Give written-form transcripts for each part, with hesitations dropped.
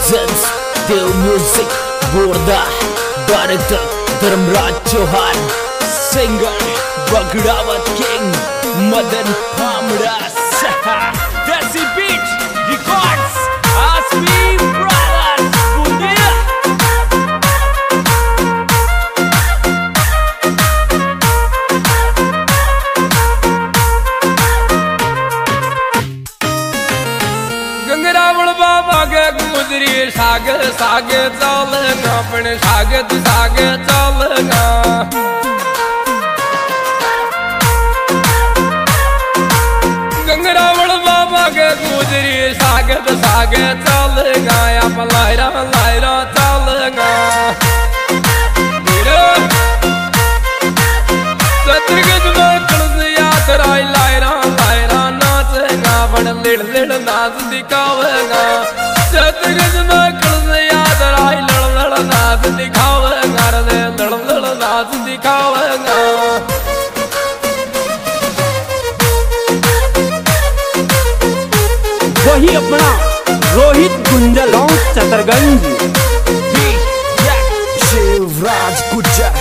presents Dev Music Borda Director Dharmraj Chauhan Singer Bagdawat King Madan Bhamra Desi Beat Records Asmi Brothers Bundia गंगरावण बाबा के गुजरी साग साग चलना पण साग साग चलना गंगरावण बाबा के गुजरी साग साग चलना आप लायरा लायरा चलना सतगज में यात्रा लायरा लायरा नाचना बड़ लिड़ लिड़ नाच दिखावेगा सतगज में यात्रा लड़ लड़ नाच दिखावेगा रे लड़ लड़ नाच दिखावेगा वही अपना रोहित गुंजल गांव चतरगंज शिवराज गुज्जर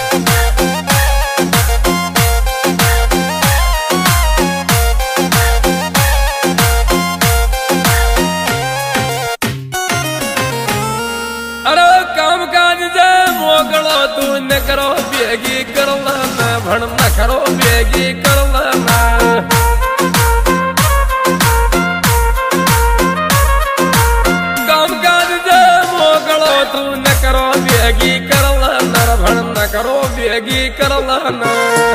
काम काज जे मोगलो तू न करो बेगी कर लेना भण न करो बेगी कर लेना काम काज जे मोगलो तू न करो बेगी कर लेना भण न करो बेगी कर लेना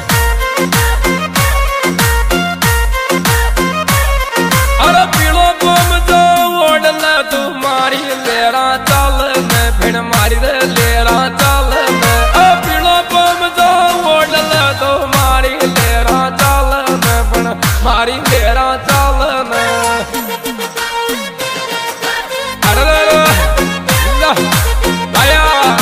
अरे पीलो बोम जो ओढ़ना तू मारी लेरा चल फिर मारी दे लेरा चल पीलो बम जो ओढ़ना तो मारी लेरा चल पण मारी लेरा चल आया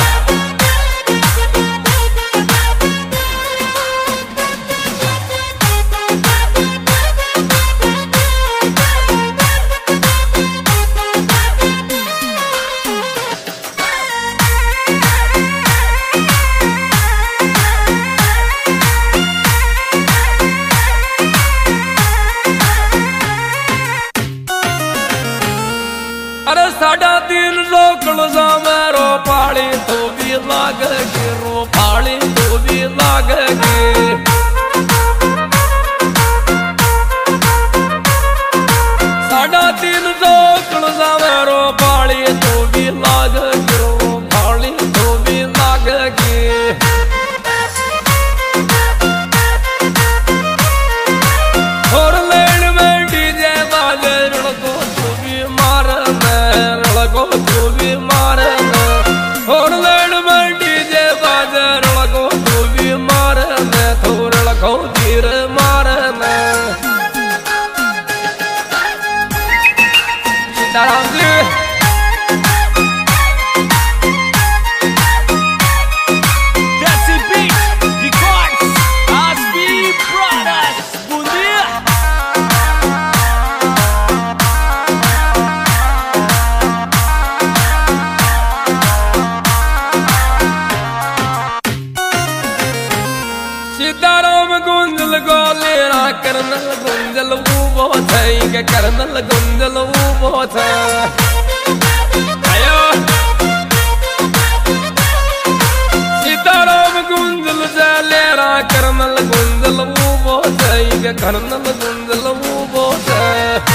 अरे साडा दिन रोकल रो पाली तो भी लाग गे रो पाली तो भी लाग गे साडा दिन रोकल रो पाली तो भी लाग गे रो पाली तो भी लाग गे और लेन में डीजे बाजे रणको तो भी मार को तू भी मारना और लड़ में डीजे बाजार लगो तू भी मारना थोड़ लगो तीर मारना Sitaram ji Desi Beat Records Asmi Brothers Bundia Sitaram Gunjal गोलेरा करनल गुंजल वो थे के करनल गुंजल वो थे आयो सीताराम गुंजल जलेरा करनल गुंजल वो थे के करनल गुंजल वो थे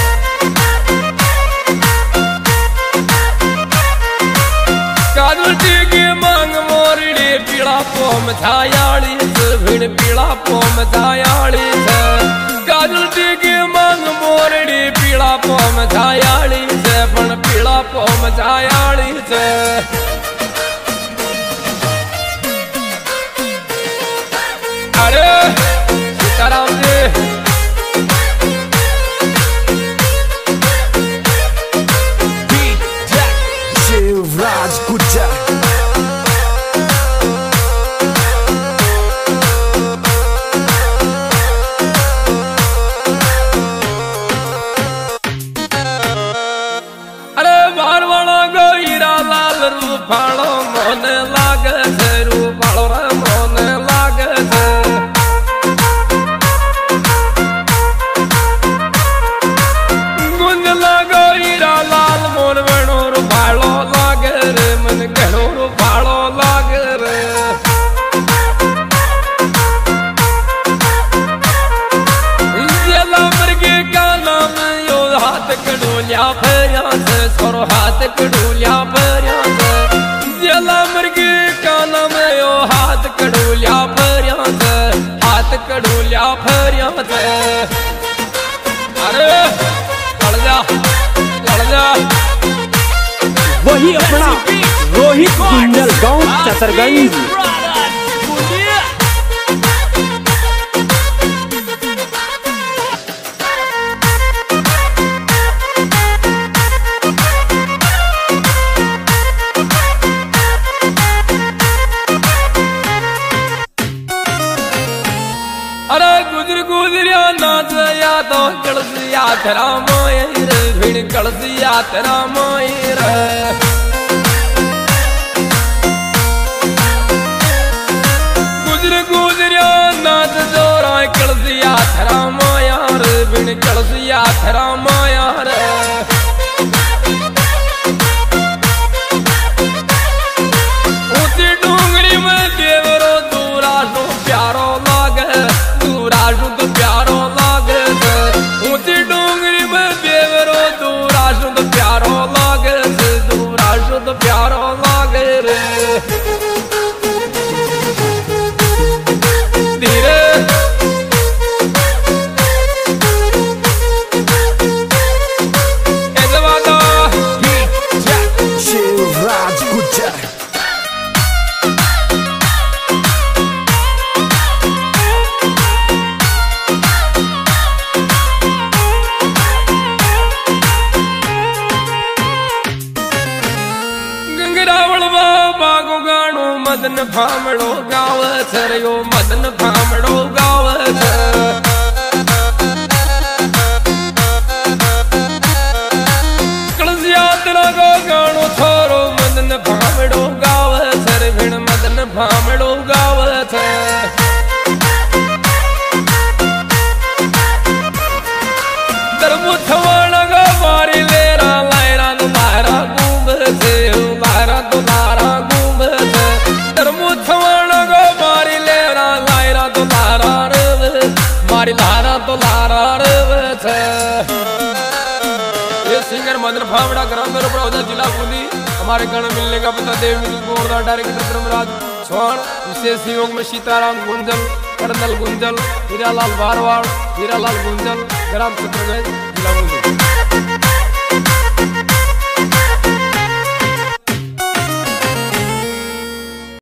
काजल की मांग मोरड़ी पीड़ा पोम छायाड़ी भिड़ पीड़ा पोम छायाड़ी से काजल की मांग मोरड़ी पीड़ा पोम छायाड़ी से पण पीड़ा पोम छायाड़ी से अरे सीताराम जी Shivraj Gujar अरे मारवाड़ा गो हीरा रूपालो मोने लागे छे रूपालो रे मोने लागे छे गुंज लागो हीरा लाल मोन वेणो रूपालो लागे रे मन घणो रूपालो लागे रे जेला मरगे का नाम यो हाथ कड़ोलिया फेरिया से सोरो हाथ कड़ोलिया फेरिया से जेला मरगे का नाम यो हाथ कड़ोलिया फेरिया से हाथ कड़ोलिया फेरिया से अरे लड़ जा वही अपना रोहित गुंजल गांव चतरगंज। अरे गुजर गुजरिया नाच या तो कलसिया तेरा मोयर भिड़ कलसिया तेरा मोयर गुजर गुजरिया नाच जोरा कलसिया तेरा मोयर भिड़ कलसिया तेरा मोयर ऊंची डूंगरी में देवरो दूरा तो प्यारो दूराशु तो प्यारो लागे ऊंची डूंगरी में देवरो दूराशु तो प्यारो लागे दूराशु तो प्यारो लागे रे धीरे शिवराज गुज्जर मदन भामड़ो गाव छरियो मदन भामड़ो गाव कलसिया तेरा गो गाणो छोरो मदन भामड़ो गाव छर भिण मदन भामड़ो गाव छ दरबु थवाणा गो मारी लेरा लायरा नो लायरा गुंब से लायरा तो लारा गुंब से दरबु थवाणा गो मारी लेरा लायरा तो लारा रे मारी लारा तो लारा रे छे ये सिंगर मदन भावड़ा ग्राम बड़ौदा जिला बूंदी। हमारे गाना मिलने का पता देव म्यूजिक डायरेक्टर धर्मराज चौहान, विशेष सहयोग में सीताराम गुंजल, कर्नल गुंजल, हीरालाल बारवाड़, हीरालाल गुंजल, ग्राम चतरगंज जिला बूंदी।